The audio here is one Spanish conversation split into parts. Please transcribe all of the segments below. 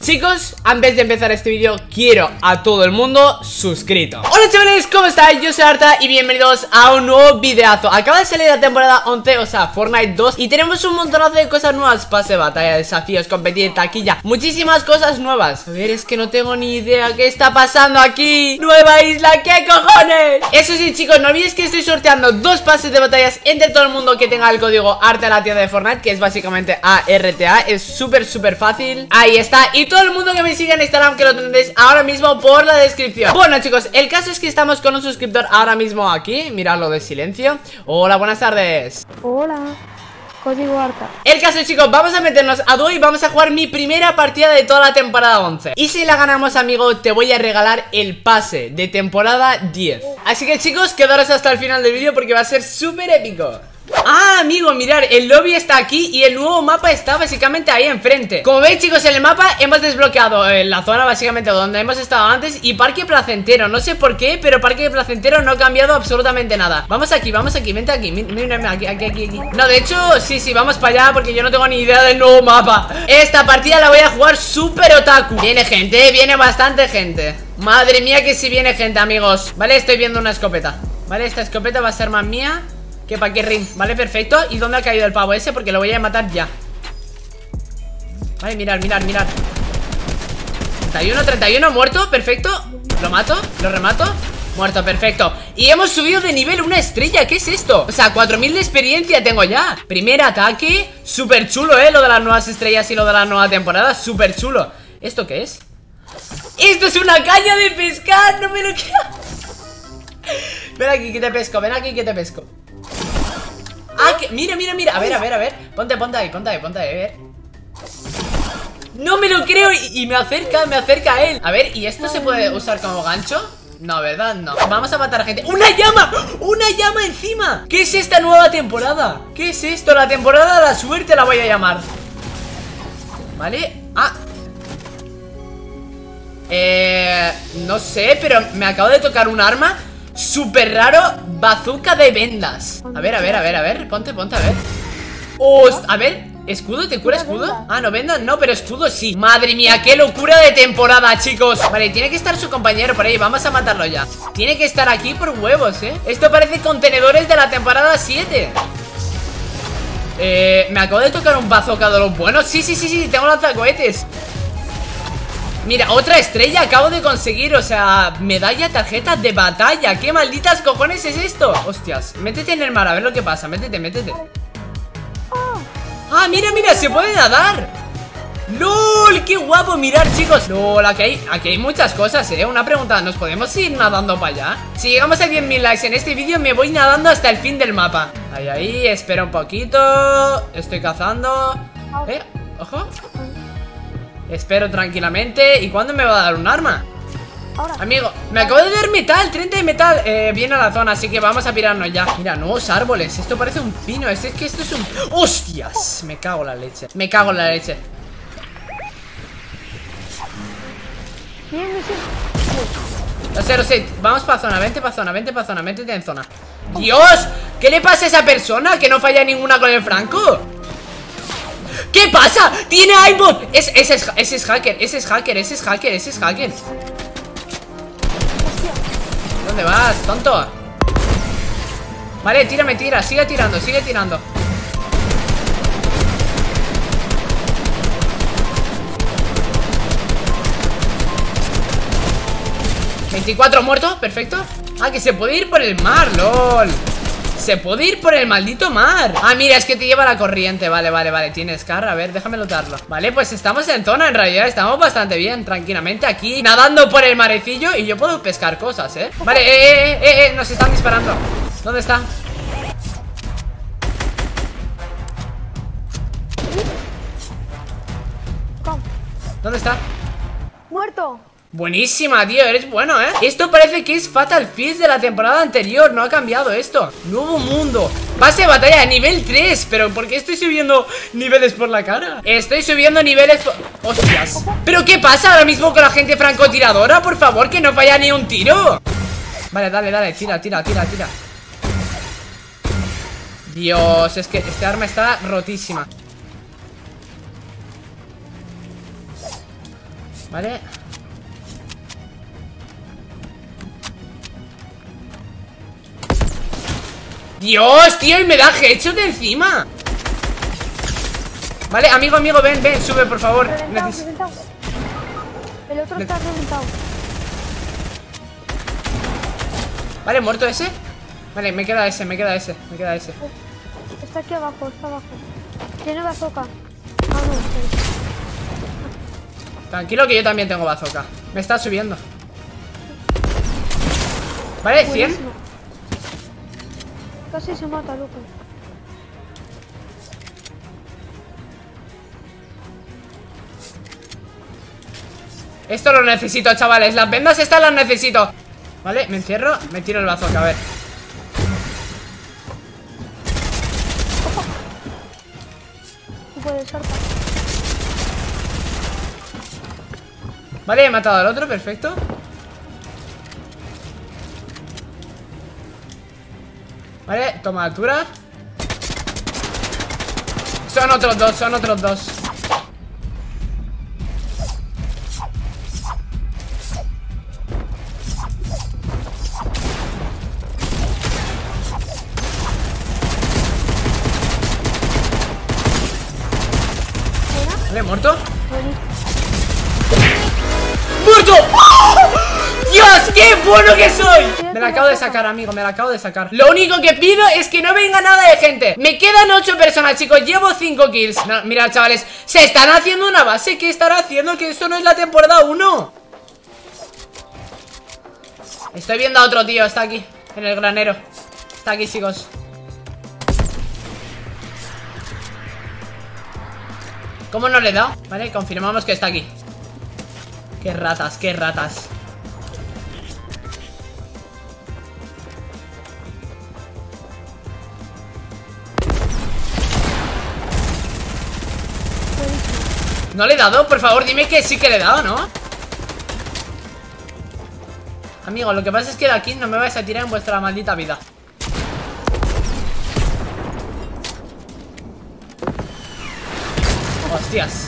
Chicos, antes de empezar este vídeo, quiero a todo el mundo suscrito. Hola chavales, ¿cómo estáis? Yo soy Arta y bienvenidos a un nuevo videazo. Acaba de salir la temporada 11, o sea, Fortnite 2. Y tenemos un montonazo de cosas nuevas. Pase, batalla, desafíos, competir, taquilla, muchísimas cosas nuevas. A ver, es que no tengo ni idea qué está pasando aquí. Nueva isla, ¿qué cojones? Eso sí, chicos, no olvidéis que estoy sorteando 2 pases de batallas entre todo el mundo que tenga el código Arta en la tienda de Fortnite, que es básicamente ARTA. Es súper fácil. Ahí está. Y todo el mundo que me siga en Instagram, que lo tendréis ahora mismo por la descripción. Bueno, chicos, el caso es que estamos con un suscriptor ahora mismo aquí. Mirad lo de silencio. Hola, buenas tardes. Hola, código Arta. El caso, chicos, vamos a meternos a dúo y vamos a jugar mi primera partida de toda la temporada 11. Y si la ganamos, amigo, te voy a regalar el pase de temporada 10. Así que, chicos, quedaros hasta el final del vídeo porque va a ser súper épico. Ah, amigo, mirad, el lobby está aquí y el nuevo mapa está básicamente ahí enfrente. Como veis, chicos, en el mapa hemos desbloqueado la zona básicamente donde hemos estado antes y Parque Placentero. No sé por qué, pero Parque Placentero no ha cambiado absolutamente nada. Vamos aquí, vente aquí. Mira, aquí. No, de hecho, sí, vamos para allá porque yo no tengo ni idea del nuevo mapa. Esta partida la voy a jugar súper otaku. Viene gente, viene bastante gente. Madre mía que si viene gente, amigos. Vale, estoy viendo una escopeta. Vale, esta escopeta va a ser más mía que pa' qué ring, vale, perfecto. ¿Y dónde ha caído el pavo ese? Porque lo voy a matar ya. Vale, mirad 31, muerto, perfecto. Lo mato, lo remato. Muerto, perfecto. Y hemos subido de nivel 1 estrella, ¿qué es esto? O sea, 4000 de experiencia tengo ya. Primer ataque, súper chulo, lo de las nuevas estrellas y lo de la nueva temporada, súper chulo. ¿Esto qué es? ¡Esto es una caña de pescar! ¡No me lo quiero! Ven aquí que te pesco, Ah, que, mira. A ver. Ponte ahí, a ver. No me lo creo y me acerca a él. A ver, ¿y esto se puede usar como gancho? No, ¿verdad? No. Vamos a matar a gente. ¡Una llama! ¡Una llama encima! ¿Qué es esta nueva temporada? ¿Qué es esto? La temporada de la suerte la voy a llamar. ¿Vale? Ah. No sé, pero me acabo de tocar un arma súper raro, bazooka de vendas. A ver, ponte, a ver. A ver, ¿escudo? ¿Te cura escudo? Ah, no, vendas, no, pero escudo sí. Madre mía, qué locura de temporada, chicos. Vale, tiene que estar su compañero por ahí, vamos a matarlo ya. Tiene que estar aquí por huevos, Esto parece contenedores de la temporada 7. Me acabo de tocar un bazooka de los buenos. Sí, tengo lanzacohetes. Mira, otra estrella acabo de conseguir. O sea, medalla, tarjeta de batalla. ¿Qué malditas cojones es esto? Hostias, métete en el mar, a ver lo que pasa. Métete. Ah, mira, se puede nadar. ¡Lol! ¡Qué guapo! Mirad, chicos. ¡Lol! Aquí hay muchas cosas, Una pregunta, ¿nos podemos ir nadando para allá? Si llegamos a 10.000 likes en este vídeo, me voy nadando hasta el fin del mapa. Ahí, espera un poquito. Estoy cazando. Ojo. Espero tranquilamente. ¿Y cuándo me va a dar un arma? Ahora. Amigo, me acabo de dar metal, 30 de metal. Viene a la zona, así que vamos a pirarnos ya. Mira, nuevos árboles, esto parece un pino. Es que esto es un... ¡Hostias! Me cago en la leche. Lo sé, vamos para zona, vente para zona, métete en zona. ¡Dios! ¿Qué le pasa a esa persona? Que no falla ninguna con el franco. ¿Qué pasa? ¡Tiene iBot! Ese es hacker. ¿Dónde vas, tonto? Vale, tira, sigue tirando 24 muertos, perfecto. Ah, que se puede ir por el mar, lol. Se puede ir por el maldito mar. Ah, mira, es que te lleva la corriente. Vale, tienes carro, a ver, déjame lotarlo. Vale, pues estamos en zona, en realidad estamos bastante bien, tranquilamente aquí, nadando por el marecillo. Y yo puedo pescar cosas, Vale, nos están disparando. ¿Dónde está? ¿Dónde está? Muerto. Buenísima, tío, eres bueno, Esto parece que es Fatal Fields de la temporada anterior. No ha cambiado esto. Nuevo mundo. Pase de batalla, nivel 3. Pero ¿por qué estoy subiendo niveles por la cara? Estoy subiendo niveles por... ¡Hostias! ¿Pero qué pasa ahora mismo con la gente francotiradora? Por favor, que no falla ni un tiro. Vale, dale, tira. Dios, es que este arma está rotísima. Vale. Dios, tío, y me da headshot de encima. Vale, amigo, ven, sube, por favor. Reventado. El otro está reventado. Vale, muerto ese. Vale, me queda ese. Está aquí abajo, Tiene bazooka. No, Tranquilo que yo también tengo bazooka. Me está subiendo. Vale, 100. buenísimo. Casi se mata, loco. Esto lo necesito, chavales. Las vendas estas las necesito. Vale, me encierro, me tiro el bazooka, a ver. No puede ser. Vale, he matado al otro, perfecto. Vale, toma altura. Son otros dos. Vale, muerto. ¡Muerto! ¡Oh! ¡Dios, qué bueno que soy! Me la acabo de sacar, amigo, me la acabo de sacar. Lo único que pido es que no venga nada de gente. Me quedan 8 personas, chicos, llevo 5 kills. No, mirad, chavales, se están haciendo una base. ¿Qué estará haciendo? Que esto no es la temporada 1. Estoy viendo a otro tío, está aquí, en el granero. Está aquí, chicos. ¿Cómo no le he dado? Vale, confirmamos que está aquí. Qué ratas, qué ratas. ¿No le he dado? Por favor, dime que sí que le he dado, ¿no? Amigo, lo que pasa es que de aquí no me vais a tirar en vuestra maldita vida. Hostias.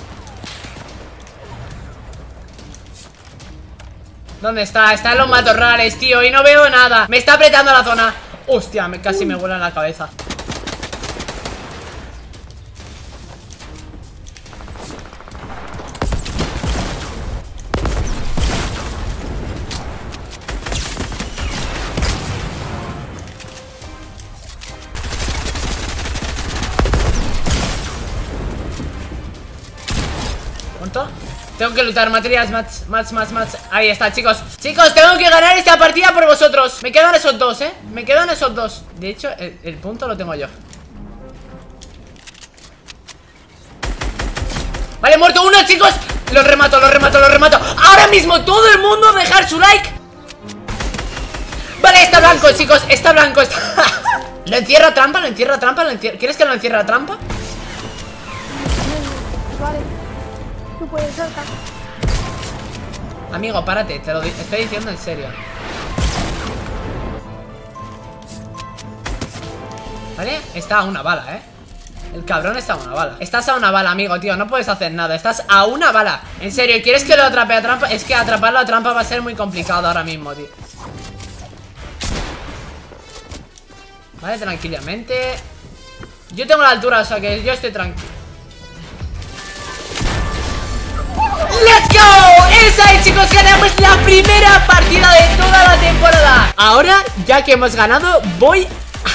¿Dónde está? Está en los matorrales, tío, y no veo nada. Me está apretando la zona. Hostia, casi me vuela en la cabeza. ¿Cuánto? Tengo que luchar, materias, más. Ahí está, chicos. Chicos, tengo que ganar esta partida por vosotros. Me quedan esos dos, me quedan esos dos. De hecho, el punto lo tengo yo. Vale, muerto uno, chicos. Lo remato. Ahora mismo todo el mundo dejar su like. Vale, está blanco, chicos. Está blanco. ¿Lo encierra trampa? ¿Quieres que lo encierra trampa? Vale. Tú puedes ser. Amigo, párate, te lo estoy diciendo en serio. Vale, está a una bala, El cabrón está a una bala. Estás a una bala, amigo, tío, no puedes hacer nada. Estás a una bala. En serio, ¿quieres que lo atrape a trampa? Es que atraparlo a trampa va a ser muy complicado ahora mismo, tío. Vale, tranquilamente. Yo tengo la altura, o sea que yo estoy tranquilo. ¡Let's go! ¡Esa es, chicos! Ganamos la primera partida de toda la temporada. Ahora, ya que hemos ganado, voy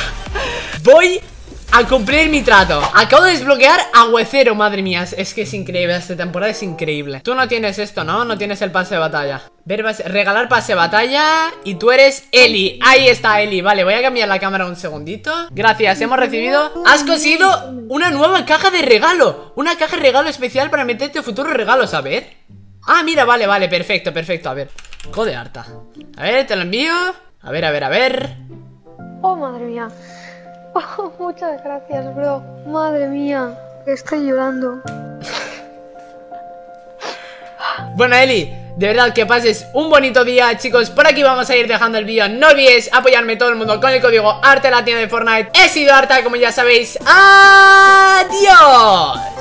a cumplir mi trato. Acabo de desbloquear Agüecero, madre mía. Es que es increíble, esta temporada es increíble. Tú no tienes esto, ¿no? No tienes el pase de batalla. Regalar pase de batalla. Y tú eres Eli. Ahí está Eli. Vale, voy a cambiar la cámara un segundito. Gracias, hemos recibido. Has conseguido una nueva caja de regalo. Una caja de regalo especial para meterte futuros regalos, a ver. Ah, mira, vale, perfecto. A ver, code harta. A ver, te lo envío. A ver. Oh, madre mía. Oh, muchas gracias, bro. Madre mía, que estoy llorando. Bueno, Eli, de verdad que pases un bonito día, chicos. Por aquí vamos a ir dejando el vídeo. No olvidéis apoyarme todo el mundo con el código ARTA en la tienda de Fortnite. He sido Arta, como ya sabéis. ¡Adiós!